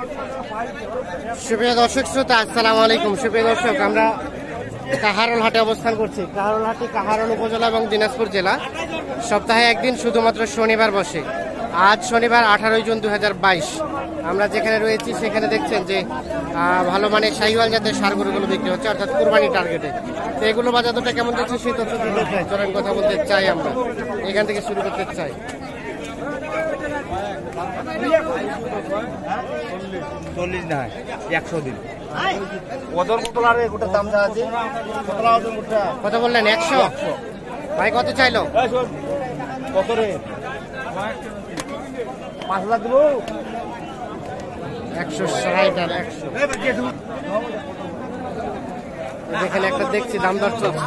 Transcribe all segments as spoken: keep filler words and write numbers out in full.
সুপ্রিয় দর্শক শ্রোতা, আসসালামু আলাইকুম। সুপ্রিয় দর্শক, আমরা কাহারোল হাটে অবস্থান করছি। কাহারোল হাটে কাহারোল উপজেলা এবং দিনাজপুর জেলা। সপ্তাহে একদিন শুধুমাত্র শনিবার বসে। আজ শনিবার আঠারোই জুন দু হাজার বাইশ। আমরা যেখানে রয়েছি সেখানে দেখছেন যে ভালো মানের শাহিওয়াল জাতের সার গরুগুলো বিক্রি হচ্ছে, অর্থাৎ কুরবানি টার্গেটে। তো এগুলো বাজার দরটা কেমন যাচ্ছে সেই তথ্য দিতে চাই, চলেন কথা বলতে চাই। আমরা এখান থেকে শুরু করতে চাই। চল্লিশ না একশো দিন কত বললেন? একশো। ভাই কত চাইলো? কত রে? পাঁচ লাখ দেবো। একশো ষাট আর একশো। এখানে একটা দেখছি দাম দর চলছে।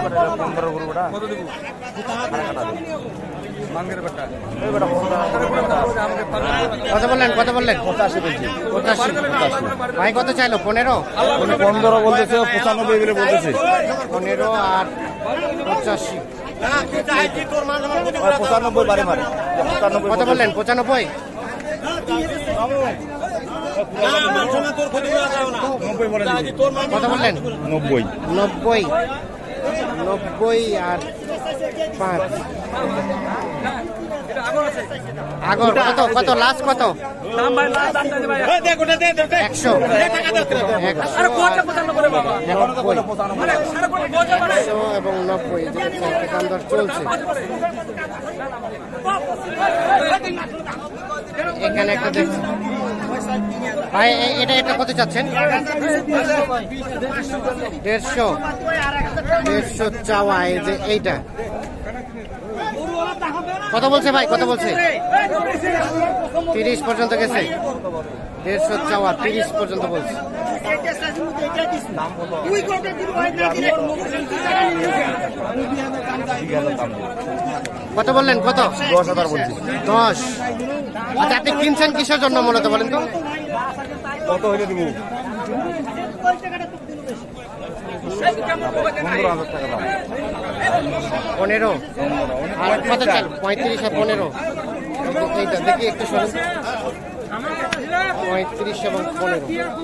কত বললেন? কত বললেন? পঁচাশি বলছি। পঁচাশি। ভাই কত চাইলো? পনেরো। পনেরো বলতেছে, পঁচানব্বই বলে বলতেছে। পনেরো আর পঁচাশি। পঁচানব্বই বারে মারে। কত বললেন? পঁচানব্বই। কত বললেন? নব্বই। নব্বই। নব্বই আর পাঁচ। আগর কত? কত লাস্ট কত? একশো। একশো এবং নব্বই দাম দর চলছে। এখানে একটা দেখছি ভাই, এটা এটা কত চাচ্ছেন? দেড়শো। দেড়শো চাওয়া। এই যে এইটা কত বলছে ভাই? কত বলছে? তিরিশ পর্যন্ত গেছে। দেড়শো চাওয়া, তিরিশ পর্যন্ত বলছে। কত বললেন? কত? দশ হাজার বলছি। দশ। আচ্ছা, আপনি কিনছেন কিসের জন্য মূলত বলেন তো? কত হইলে দেবো? পনেরো। আর কত চাল? পঁয়ত্রিশ আর পনেরো। এইটা দেখি একটু সরুন। পঁয়ত্রিশ এবং পনেরো।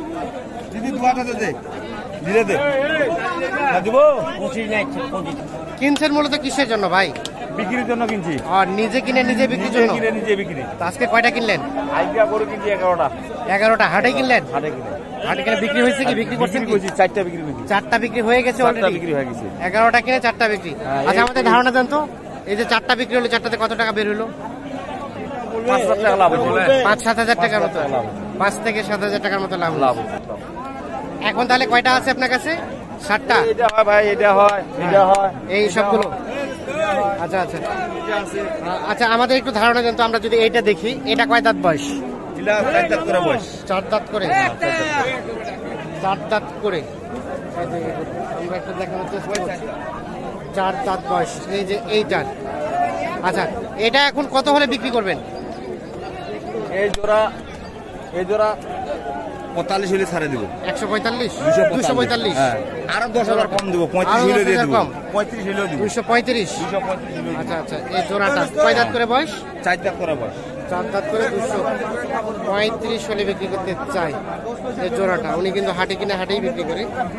কিনছেন মূলত কিসের জন্য ভাই? বিক্রির জন্য কিনছি। আর নিজে কিনে নিজে বিক্রির জন্য? নিজে বিক্রি। আজকে কয়টা কিনলেন? আইডিয়া করে কিনছি এগারোটা। এগারোটা হাটে কিনলেন? হাটে কিনে। হাটে কিনে বিক্রি হয়েছে কি? বিক্রি করছেন কি? চারটা বিক্রি করছি। চারটা বিক্রি হয়ে গেছে অলরেডি? বিক্রি হয়ে গেছে। এগারোটা কিনে চারটা বিক্রি। আচ্ছা, আমাদের ধারণা দেন তো, এই যে চারটা বিক্রি হলো, চারটাতে কত টাকা বের হলো? পাঁচ হাজার টাকা লাভ হচ্ছে। পাঁচ সাত হাজার টাকার মতো। পাঁচ থেকে সাত হাজার টাকার মতো লাভ লাভ। এখন তাহলে কয়টা আছে আপনার কাছে? ষাটটা? এটা হয় ভাই, এটা হয়, এটা হয়, এই সবগুলো। আচ্ছা আচ্ছা আচ্ছা, আমাদের একটু ধারণা দেন তো, আমরা যদি এইটা দেখি, এটা কয় দাঁত বয়স? চার দাঁত করে বয়স। চার দাঁত করে। চার দাঁত করে আমরা একটু দেখানোর চেষ্টা করছি। চার দাঁত বয়স। এই যে এইটার। আচ্ছা, এটা এখন কত হলে বিক্রি করবেন? এই জোড়া এই জোড়া পঁয়তাল্লিশ হলে ছাড়ে দেবো। একশো পঁয়তাল্লিশ? দুশো পঁয়তাল্লিশ। আরো দশ হাজার কম দেবো। পঁয়ত্রিশ হলে দিয়ে দেবো। পঁয়ত্রিশ হলে দেবো। দুশো পঁয়ত্রিশ। দুশো পঁয়ত্রিশ। আচ্ছা আচ্ছা, এই জোড়াটা কয় দাঁত করে বয়স? চার দাঁত করে বয়স। চার দাঁত করে দুশো পঁয়ত্রিশ হলে বিক্রি করতে চাই এই জোড়াটা। উনি কিন্তু হাটে কিনে হাটেই বিক্রি করে।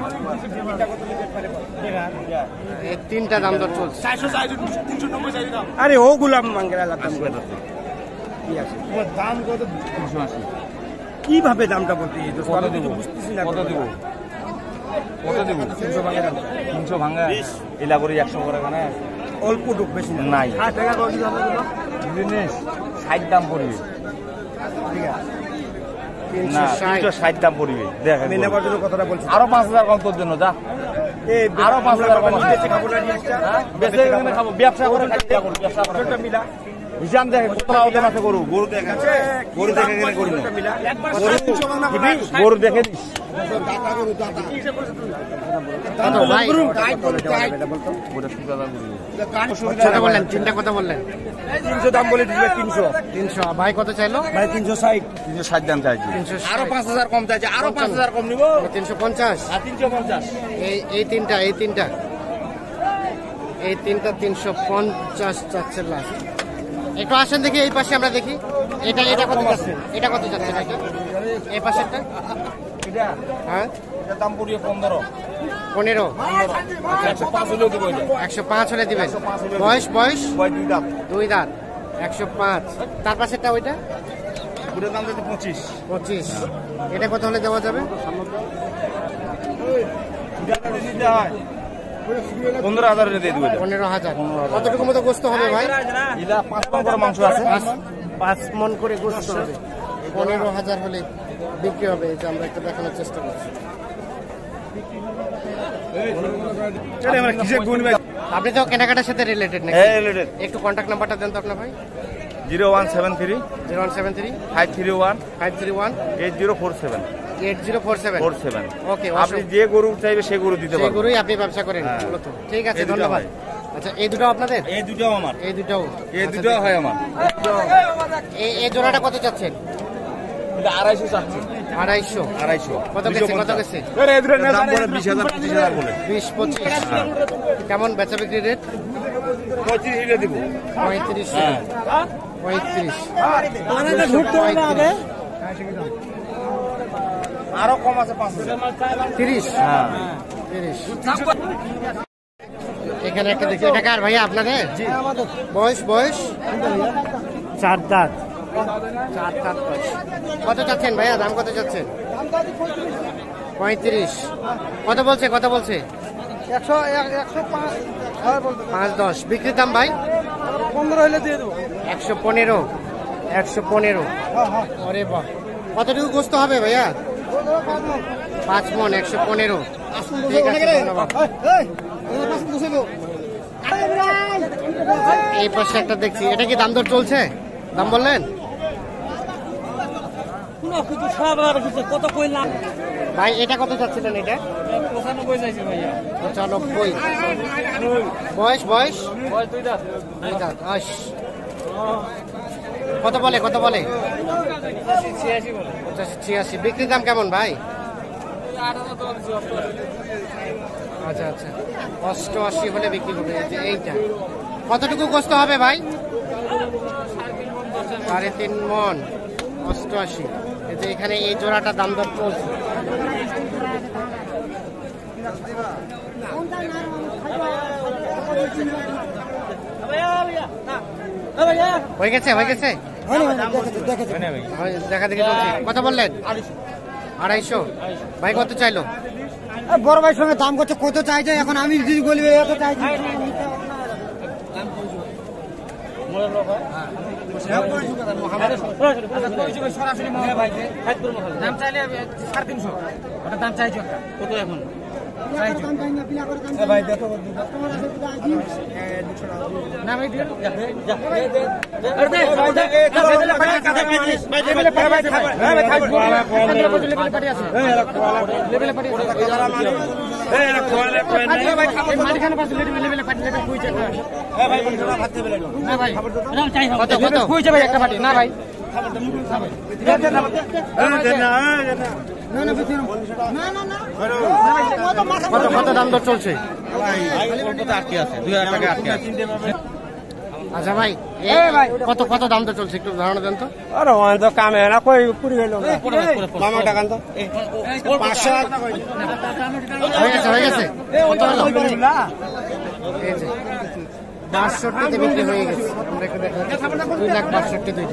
এই তিনটা দাম দর চলছে। আরে ও গুলাম দাম কত? তিনশো আশি। কিভাবে দামটা বলতে কত দেবো? বুঝতেছি না। কত দেবো? কত দেবো? তিনশো ভাঙা। তিনশো ভাঙা এলা করে একশো করে মানে অল্প টুক, বেশি নাই। ষাট টাকা করে দিতে হবে। জিনিস ষাট দাম পড়বে। ঠিক আছে, তিনশো ষাট। তিনশো ষাট দাম পড়বে। দেখ আমি নেবার জন্য কথাটা বলছি। আরো পাঁচ হাজার কম তোর জন্য। যা আরো পাঁচ হাজার কম। খাবো না জিনিসটা, বেঁচে খাবো। ব্যবসা করে ব্যবসা করে মিলা হিসাব দেখে কোথাও ওদের আছে। গরু গরু দেখে গরু দেখে গেলে করি না। গরু দেখে দিস। বললেন তিনটা কথা বললেন। তিনশো দাম বলে দিবে। তিনশো। তিনশো। ভাই কত চাইলো? ভাই তিনশো ষাট। তিনশো ষাট দাম চাইছি। আরো পাঁচ হাজার কম চাইছে। আরো পাঁচ হাজার কম নিবো। তিনশো পঞ্চাশ। তিনশো পঞ্চাশ। এই এই তিনটা এই তিনটা এই তিনটা তিনশো পঞ্চাশ চাচ্ছে লাস্ট। একটু আসেন দেখি এই পাশে আমরা দেখি। এটা এটা কত যাচ্ছে? এটা কত যাচ্ছে? এই পাশেরটা এটা হ্যাঁ এটার দাম পড়িয়ে পনেরো পনেরো একশো পাঁচ হলেও দেবো এটা একশো পাঁচ হলে দিবেন বয়স বয়স কয় দুই দাম দুই দাঁত একশো পাঁচ তার পাশেরটা ওইটা ওটার দাম যদি পঁচিশ পঁচিশ এটা কত হলে দেওয়া যাবে পনেরো হাজার দিয়ে দেবো এটা পনেরো হাজার কতটুকু মতো গোস্ত হবে ভাই এটা পাঁচ মন করে মাংস আছে পাঁচ পাঁচ মন করে গোস্ত হবে পনেরো হাজার হলে বিক্রি হবে এটা আমরা একটু দেখানোর চেষ্টা করছি কিসের গুণ আপনি তো কেনাকাটার সাথে রিলেটেড নাকি হ্যাঁ রিলেটেড একটু কন্ট্যাক্ট নাম্বারটা দেন তো আপনার ভাই zero one seven three zero one seven three five three one five three one eight zero four seven eight zero four seven four seven okay আপনি যে গরু চাইবে সেই গরু দিতে সেই পারবেন গরুই আপনি ব্যবসা করেন হ্যাঁ। মূলত ঠিক আছে এই দুটো ধন্যবাদ হয়। আচ্ছা এই দুটো আপনাদের এই দুটাও আমার এই দুটাও এই আচ্ছা, দুটাও হয় আমার এই এই জোড়াটা কত চাচ্ছেন এটা আড়াইশো চাচ্ছি আড়াইশো আড়াইশো কত গেছে কত গেছে দাম বলে বিশ হাজার পঁচিশ হাজার বলে বিশ পঁচিশ কেমন বেচা বিক্রি রেট পঁচিশ হিলে দিব পঁয়ত্রিশ হ্যাঁ। পঁয়ত্রিশ আরো কম আছে পাঁচ হাজার তিরিশ হ্যাঁ তিরিশ এখানে একটা দেখি এটা কার ভাইয়া আপনাদের বয়স বয়স চার দাঁত চার দাঁত বয়স কত চাচ্ছেন ভাইয়া দাম কত চাচ্ছেন পঁয়ত্রিশ কত বলছে কত বলছে একশো একশো পাঁচ পাঁচ দশ বিক্রির দাম ভাই পনেরো হলে দিয়ে দেবো একশো পনেরো একশো পনেরো ওরে বাহ কতটুকু গোস্ত হবে ভাইয়া পাঁচ মন একশো পনেরো ঠিক আছে ধন্যবাদ এই পাশে একটা দেখছি এটা কি দাম দর চলছে দাম বললেন কত কইলাম ভাই এটা কত চাচ্ছিলেন এটা পঁচানব্বই চাইছি ভাইয়া পঁচানব্বই বয়স বয়স বয়স দুই দাঁত দুই দাঁত, আশ। কত বলে কত বলে ছিয়াশি বলে পঁচাশি ছিয়াশি বিক্রির দাম কেমন ভাই আট হাজার টাকা দিচ্ছি আচ্ছা আচ্ছা অষ্টআশি হলে বিক্রি হবে এই যে এইটা কতটুকু গোস্ত হবে ভাই সাড়ে তিন মন অষ্টআশি এই যে এখানে এই জোড়াটা দাম দর চলছে হয়ে গেছে হয়ে গেছে দেখা দেখি চলছে কত বললেন আড়াইশো ভাই কত চাইলো বড় ভাইয়ের সঙ্গে দাম করছে কত চাইছে এখন আমি যদি বলি এত চাইছি দাম চাইলে সাড়ে তিনশো ওটা দাম চাইছো কত এখন না ভাই দিয়ে কত কত একটা পাটি না ভাই কত কত দাম দর চলছে আটকে আছে দুই হাজার টাকা আটকে আছে আচ্ছা ভাই এ কত কত দাম দর চলছে একটু ধারণা দেন তো আরে ওখানে তো কামে না কই পুরি গেল মামা টাকা তো পাঁচশো হয়ে গেছে হয়ে গেছে কত হলো এই যে বাষট্টিতে বিক্রি হয়ে গেছে আমরা একটু দেখলাম দুই লাখ বাষট্টি দুইটা